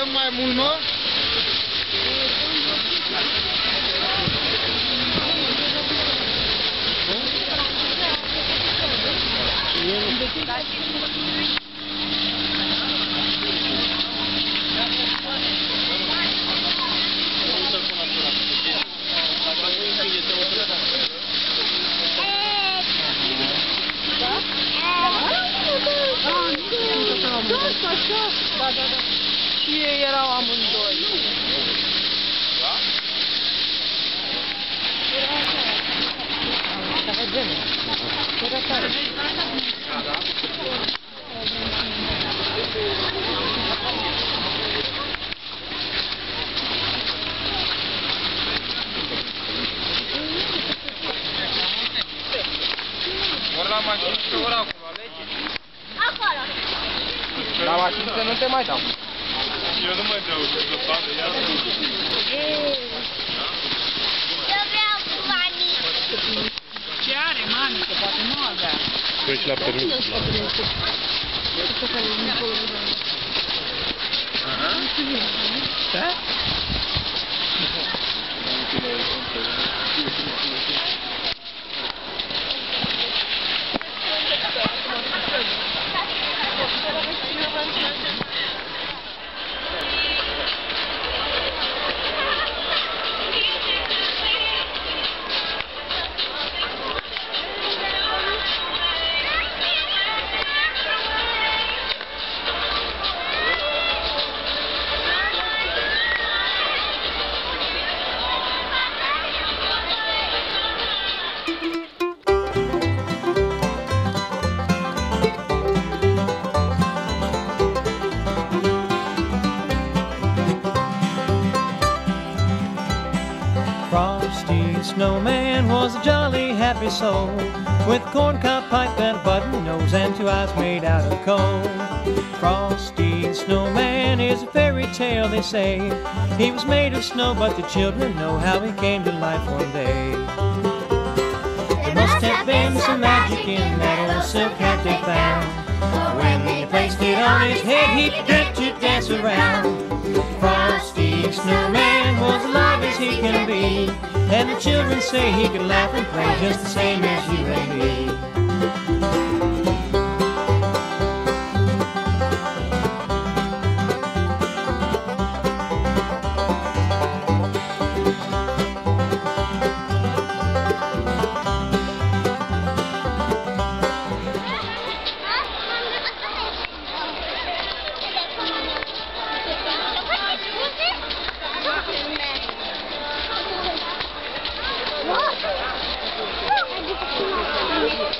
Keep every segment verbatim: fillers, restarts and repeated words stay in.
mai mult, mă? Da, da, da. Și ei erau amândoi. Da? Era așa. Era gene. Era tare. Da, da. Ori la mașină, ori acolo, alege. Acolo. La mașină nu te mai dau. Eu nu mai dau, că zăpadă, iar nu. Eu vreau cu mami. Ce are, mami, că poate nu avea. Treci la permis. Aha. Da? Frosty Snowman was a jolly happy soul, with a corncob pipe and a button nose and two eyes made out of coal. Frosty Snowman is a fairy tale, they say. He was made of snow, but the children know how he came to life one day. There must have been some magic in that old silk hat they found. When they placed it on his head, he began to dance around. Frosty Snowman was alive as he can be, and the children say he could laugh and play just the same as you and me. What?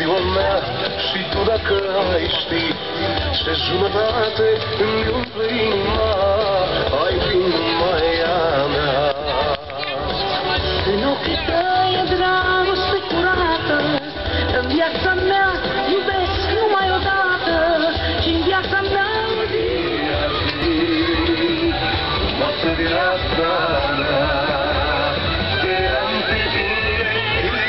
ziua mea și tu dacă ai ști ce jumătate îmi umple inima, ai fi numai a mea. În ochii tăi e dragoste curată, în viața mea iubesc numai odată, și-n viața mea zi Ar fi toată viața mea. Te-am pe tine,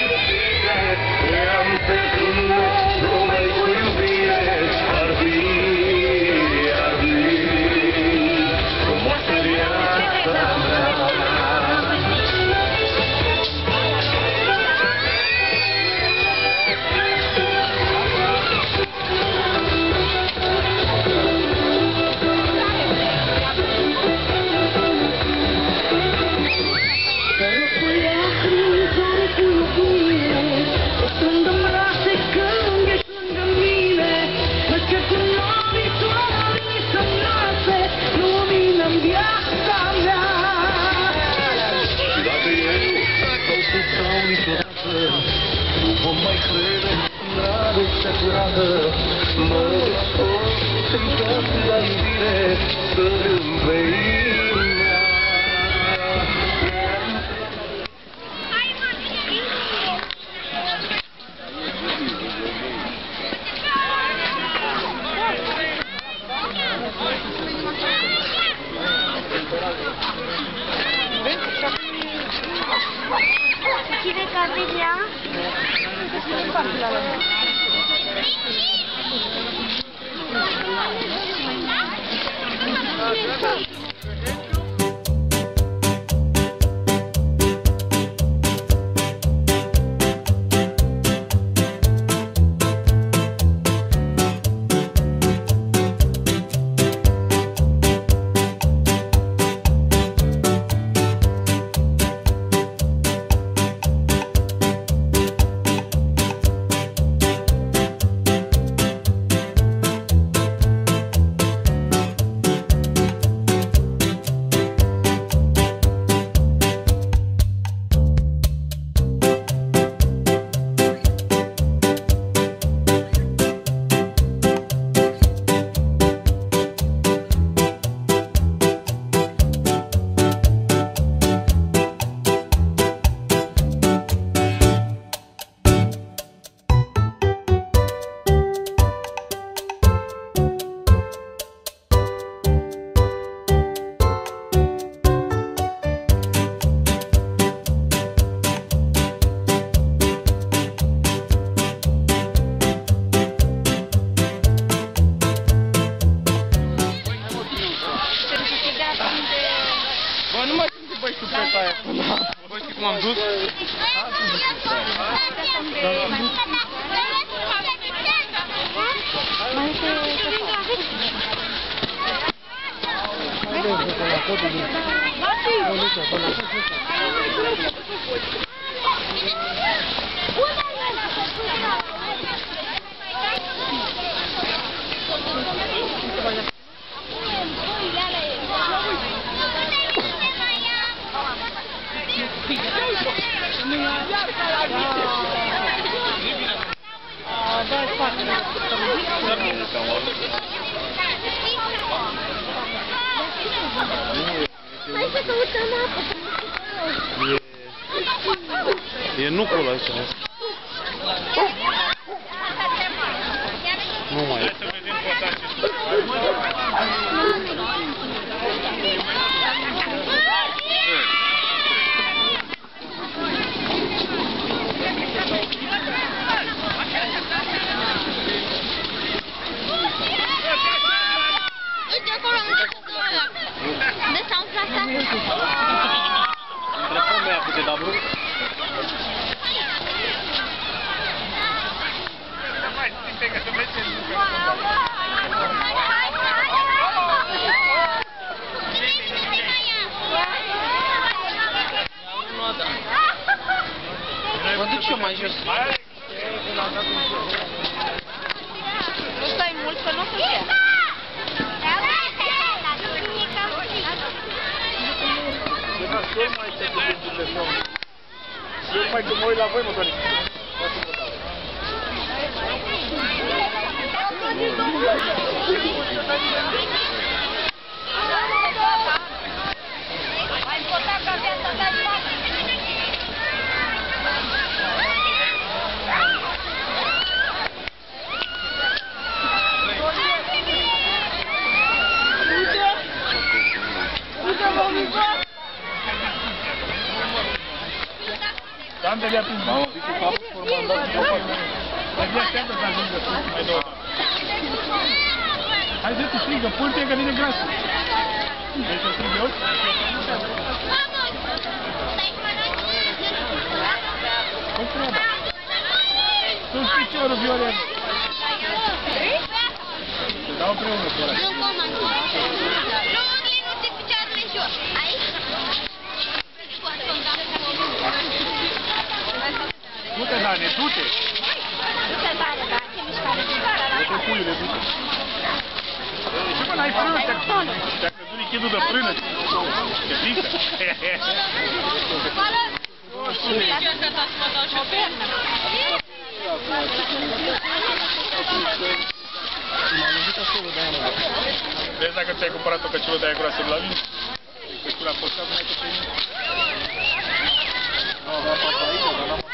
te-am pe tine, numai cu iubire. Ar fi, ar fi frumoasă viața mea. Nu vom mai crede în dragostea curată, mă scot încă la iubire să-mi înveina. Cine că vedea? Bă, nu mai știu băi cu feta aia până la apă. Bă, știi cum am dus? E nucul aici. Nu mai e. Uite acolo, unde s-au plasat. Între pombe aia câte da brut. Mă duc și eu mai jos. Nu stai mult, că nu o să fie. Eu mai te duc de telefon. Eu mai că mă uit la voi, mă doare. Tante le-a prins mamă, zic cu capul formandat și eu mai zi așteaptă să ajungă sus, mai două. Hai zi, tu strigă, pânte că vine grasul. Vrei să strigă eu? Cum treaba? Sus piciorul, Viorel. Te dau împreună cu ăla. Nu comand. Nu, liniște picioarele jos. Aici? Du-te, Dane, du-te! Du-te, Dane, da, ce mișcare. Du-te, puiule, du-te! Ce mă, n-ai frână? Te-a căzut lichidul de frână! Te pică! Vezi dacă ți-ai cumpărat o căciulă de aia groasă la mine? Căciula postat, n-ai căciulă? Nu, am apasat aici, dar n-am...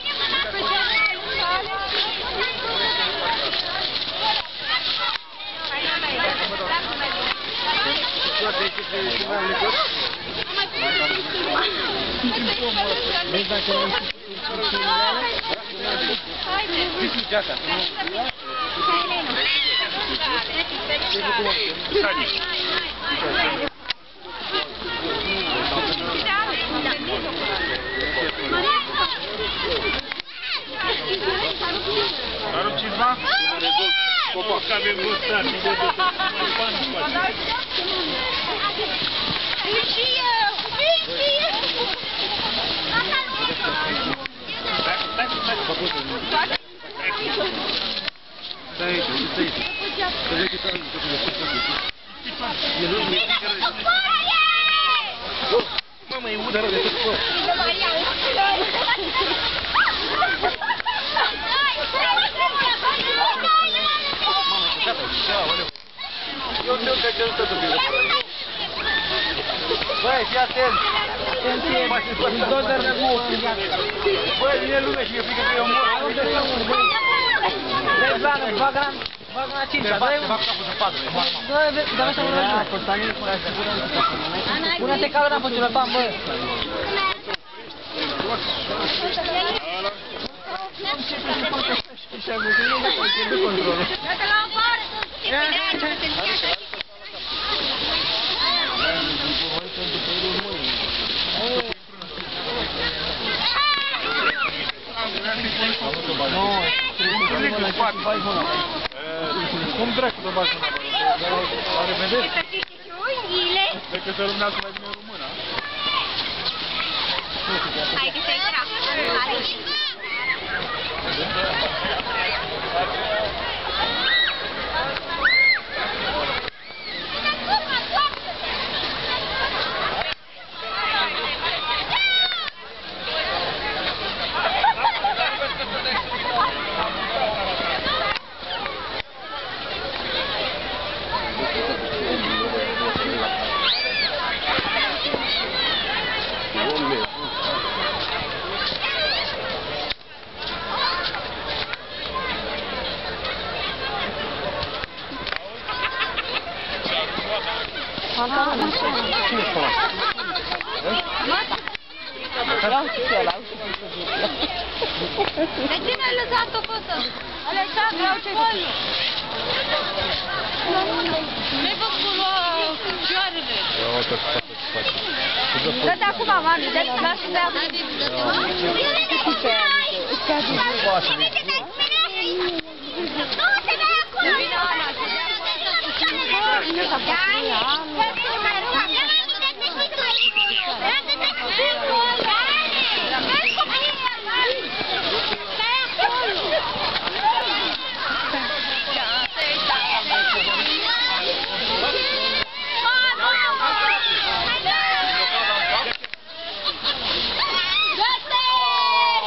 Vezi dacă nu știi geaca. Arup cizma? Copac, că avem gustat, și de tot. Și eu! Și eu! Stai, stai, stai. Stai aici, uite aici. Să vezi că s-a Mamă, e udă rău de tot fără. Eu știu că ce-l tot bine. Băi, fii atent! Atenție! Bulldozer de mult! Băi, vine lumea și mi-e frică că eu mor! Dă-i blană, bagă la cincea, dă-i un... Dă-i, dă-mi așa un răzut! Pune-te calul înapoi, ciulăpan, bă! Dă-te la o bară, să-ți Cum dracu să bagi una? La revedere? Cred că se luminează mai bine română. Hai că se-i trag. Cine spune asta? Mata! De ce mi-ai lăsat-o pe ăsta? Alexandru, au ce folul! Mi-ai făcut lua cioarele! Ia uite să facă ce face. Dă-te acum, mami, dă-te, lasă să ia. Vine Ana, să ia.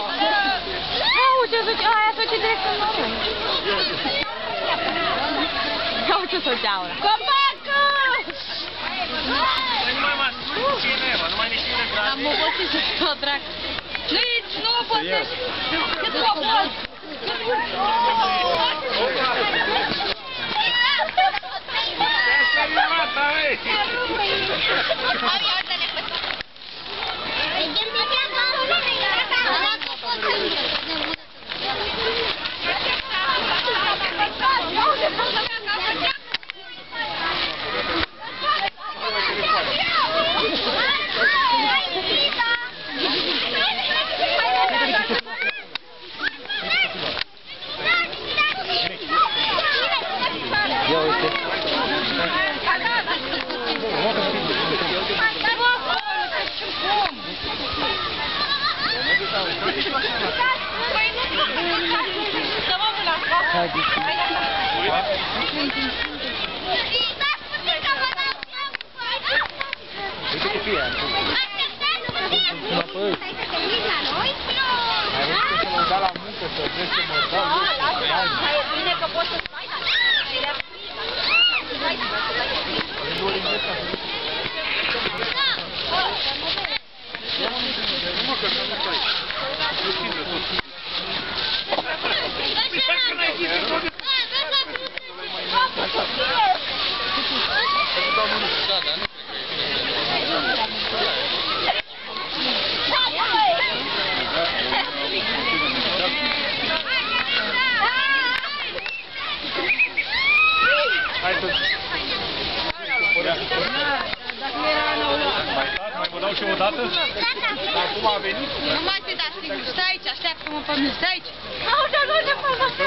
Aia se duce direct în mământ. ce să geaură. Copacul! Nu mai mai cine, mă, nu mai ne cine dragi. Am obosit să stau drag. Nici, nu obosești. Cât obos? Ia uite. Hai, uite ce fie. Ai văzut că să mă da la muncă, să vezi ce mă dau. E bine că poți să stai. Hai să... Mai mă dau și o dată? Dar acum a venit? Nu mai te dați singur, stai aici, așteaptă-mă pe mine, stai aici. Aude, nu te fac.